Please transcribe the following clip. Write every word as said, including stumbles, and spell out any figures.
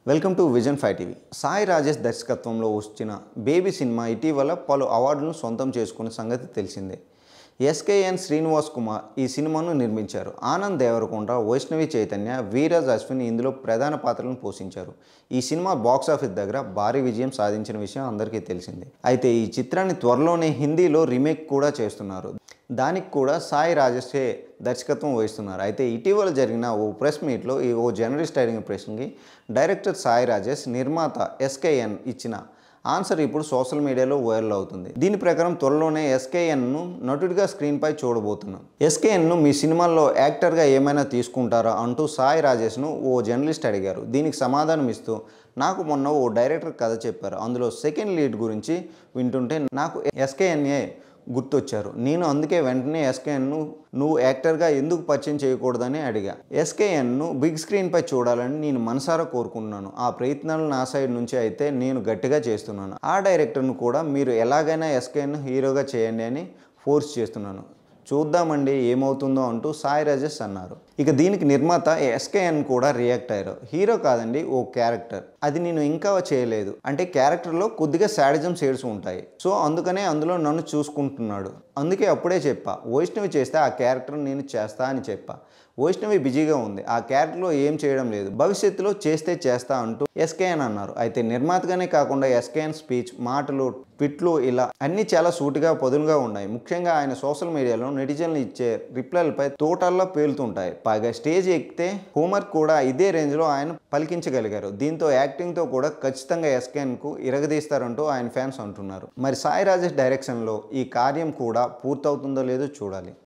Welcome to vision five TV. Sai Rajesh దర్శకత్వంలో వచ్చిన baby cinema ఇటీవల పలు అవార్డులను సొంతం చేసుకున్న సంగతి తెలిసిందే. ఎస్కేఎన్ శ్రీనివాస్ కుమార్ ఈ సినిమాను నిర్మించారు. ఆనంద్ దేవరకొండ, వైష్ణవి చైతన్య, వీరాజ్ అశ్విన్ ఇందులో ప్రధాన పాత్రలను పోషించారు. ఈ సినిమా బాక్సాఫీస్ దగ్గర భారీ విజయం సాధించిన విషయం అందరికీ తెలిసిందే. అయితే ఈ చిత్రాన్ని త్వరలోనే హిందీలో రీమేక్ కూడా చేస్తున్నారు. దానికి కూడా సాయి రాజేషే దర్శకత్వం వహిస్తున్నారు. అయితే ఇటీవల జరిగిన ఓ ప్రెస్ మీట్లో ఈ ఓ జర్నలిస్ట్ అడిగిన ప్రశ్నకి డైరెక్టర్ సాయి రాజేష్, నిర్మాత ఎస్కేఎన్ ఇచ్చిన ఆన్సర్ ఇప్పుడు సోషల్ మీడియాలో వైరల్ అవుతుంది. దీని ప్రకారం త్వరలోనే ఎస్కేఎన్ను నటుడిగా స్క్రీన్పై చూడబోతున్నాం. ఎస్కేఎన్ను మీ సినిమాల్లో యాక్టర్గా ఏమైనా తీసుకుంటారా అంటూ సాయి రాజేష్ను ఓ జర్నలిస్ట్ అడిగారు. దీనికి సమాధానం ఇస్తూ, నాకు మొన్న ఓ డైరెక్టర్ కథ చెప్పారు. అందులో సెకండ్ లీడ్ గురించి వింటుంటే నాకు ఎస్కేఎన్ఏ గుర్తొచ్చారు. నేను అందుకే వెంటనే ఎస్కేఎన్ను నువ్వు యాక్టర్గా ఎందుకు పరిచయం చేయకూడదని అడిగా. ఎస్కేఎన్ను బిగ్ స్క్రీన్పై చూడాలని నేను మనసారా కోరుకుంటున్నాను. ఆ ప్రయత్నాలు నా సైడ్ నుంచి అయితే నేను గట్టిగా చేస్తున్నాను. ఆ డైరెక్టర్ను కూడా మీరు ఎలాగైనా ఎస్కేఎన్ హీరోగా చేయండి అని ఫోర్స్ చేస్తున్నాను. చూద్దామండి ఏమవుతుందో అంటూ సాయి రాజేష్ అన్నారు. ఇక దీనికి నిర్మాత ఎస్కేఎన్ కూడా రియాక్ట్ అయ్యారు. హీరో కాదండి, ఓ క్యారెక్టర్. అది నేను ఇంకా చేయలేదు. అంటే క్యారెక్టర్లో కొద్దిగా శాడిజం షేడ్స్ ఉంటాయి. సో అందుకనే అందులో నన్ను చూసుకుంటున్నాడు. అందుకే అప్పుడే చెప్పా, వైష్ణవి చేస్తే ఆ క్యారెక్టర్ నేను చేస్తా అని చెప్పా. వైష్ణవి బిజీగా ఉంది, ఆ క్యారెక్టర్లో ఏం చేయడం లేదు. భవిష్యత్తులో చేస్తే చేస్తా అంటూ ఎస్కేఎన్ అన్నారు. అయితే నిర్మాతగానే కాకుండా ఎస్కేఎన్ స్పీచ్, మాటలు, ట్విట్లు ఇలా అన్నీ చాలా సూటిగా పదునుగా ఉన్నాయి. ముఖ్యంగా ఆయన సోషల్ మీడియాలో నెటిజన్లు ఇచ్చే రిప్లైలపై తోటల్లో పేలుతుంటాయి. పైగా స్టేజ్ ఎక్కితే హోంవర్క్ కూడా ఇదే రేంజ్లో ఆయన పలికించగలిగారు. దీంతో యాక్టింగ్తో కూడా ఖచ్చితంగా ఎస్కేఎన్కు ఇరగదీస్తారంటూ ఆయన ఫ్యాన్స్ అంటున్నారు. మరి సాయి రాజేష్ డైరెక్షన్లో ఈ కార్యం కూడా పూర్తవుతుందో లేదో చూడాలి.